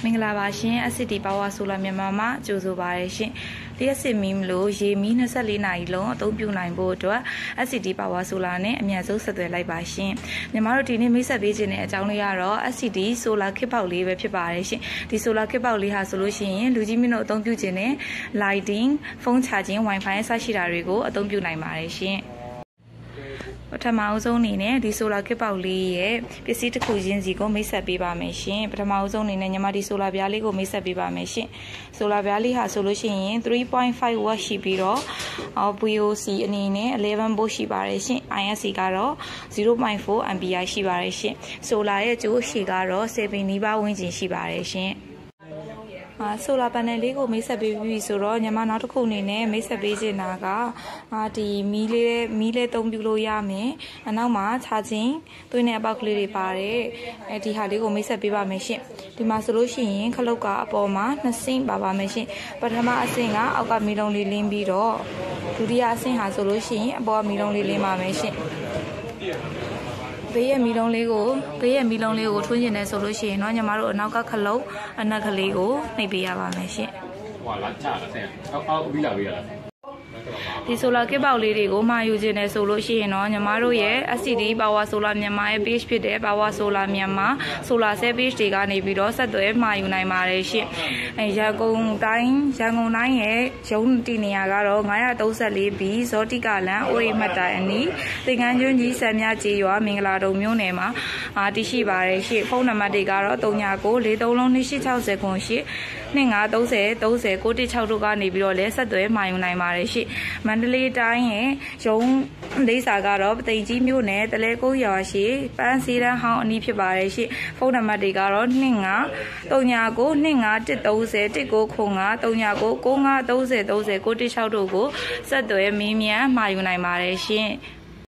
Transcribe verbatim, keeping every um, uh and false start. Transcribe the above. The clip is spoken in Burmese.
မင်္ဂလာပါရှင် S C D Power Solar မြန်မာမှာကြိုဆိုပါရရှင်လျှက်စစ်မီးမလို့ရေမီးtwenty-fourနာရီလုံးအသုံးပြုနိုင်ဖို့အတွက် S C D Power Solar နဲ့အမြန်ဆုံးဆက်သွယ်လိုက်ပါရှင်မြန်မာတို့ဒီနေ့မိတ်ဆက်ပေးခြင်းတဲ့အကြောင်းလေးကတော့ S C D Solar ခစ်ပေါက်လေးပဲဖြစ်ပါတယ်ရှင်ဒီ Solar ခစ်ပေါက်လေးဟာဆိုလို့ရှိရင်လူကြီးမင်းတို့အသုံးပြုခြင်းနဲ့ Lighting ဖုန်းချခြင်း Wi-Fi အစရှိတာတွေကိုအသုံးပြုနိုင်ပါတယ်ရှင်ပထမအဆုံးအနေနဲ့ဒီ solar ခစ်ပေါက်လေးရဲ့ပစ္စည်းတစ်ခုချင်းစီကိုမိတ်ဆက်ပေးပါမယ်ရှင်ပထမအဆုံးအနေနဲ့ညီမဒီ solar ပြားလေးကိုမိတ်ဆက်ပေးပါမယ်ရှင် solar ပြားလေးဟာဆိုလို့ရှိရင်three point five watt ရှိပြီးတော့ V O C အနေနဲ့eleven volt ရှိပါတယ်ရှင် I S C ကတော့zero point four ampere ရှိပါတယ်ရှင် solar ရဲ့ကျိုးရှည်ကတော့sevenနီးပါးဝန်းကျင်ရှိပါတယ်ရှင်အာဆိုလာပန်နယ်လေးကိုမိတ်ဆက်ပေးပြီးဆိုတော့ညီမနောက်တစ်ခုအနေနဲ့မိတ်ဆက်ပေးချင်တာကအာဒီမီးလေးမီးလေးသုံးပြလို့ရမယ်အနောက်မှာခြားချင်းသွင်းတဲ့အပေါက်ကလေးတွေပါတယ်အဲဒီဟာလေးကိုမိတ်ဆက်ပေးပါမယ်ရှင်ဒီမှာဆိုလို့ရှိရင်ခလုတ်ကအပေါ်မှာနှစ်ဆင့်ပါပါမယ်ရှင်ပထမအဆင့်ကအောက်ကမီလုံးလေးလင်းပြီးတော့ဒုတိယအဆင့်ဟာဆိုလို့ရှိရင်အပေါ်ကမီလုံးလေးလင်းပါမယ်ရှင်ဘေးရဲ့မီလုံးလေးကိုဘေးရဲ့မီလုံးလေးကိုထွန်းကျင်နေဆိုလို့ရှိရင်เนาะညီမတို့အနောက်ကခလုတ်အနက်ကလေးကိုနှိပ်ပေးရပါမယ်ရှင်ဟွာလာချတာဆင်အောက်အောက်ပြီးလာပြီးရလားဒီ solar ကစ်ပေါက်လေးတွေကိုမှာယူခြင်းနဲ့ဆိုလို့ရှိရင်တော့ညီမတို့ရဲ့ S C D Power Solar မြန်မာရဲ့ page ဖြစ်တဲ့ Power Solar မြန်မာ Solar Cell page တွေကနေပြီးတော့ဆက်သွယ်မှာယူနိုင်ပါတယ်ရှင်အဲရန်ကုန်တိုင်းရန်ကုန်တိုင်းရဲ့ရုံးတည်နေရာကတော့nine thirty-four B ဇောတိကလန်အိုရိမတ်တိုင်အနီးသင်္ကန်းကျွန်းကြီးဆမ်မြကျေးရွာမင်္ဂလာတုံမြို့နယ်မှာအာတရှိပါတယ်ရှင်ဖုန်းနံပါတ်တွေကတော့three nine four four three two six six zero eight two five three zero three zero nine one sixတို့ကနေပြီးတော့လဲဆက်သွယ်မှာယူနိုင်ပါတယ်ရှင်မန္တလေးတိုင်းရဲ့ရုံးလေးစာကတော့ပသိမ်ကြီးမြို့နယ်တလဲကုန်းရွာရှိပန်းစည်းတန်းဟောင်းအနီးဖြစ်ပါတယ်ရှင်ဖုန်းနံပါတ်တွေကတော့two nine three nine two five one three zero one nine five three nine nine three zero three zero nine one six sixတို့ကိုဆက်သွယ်မင်းမြန်မှာယူနိုင်ပါတယ်ရှင်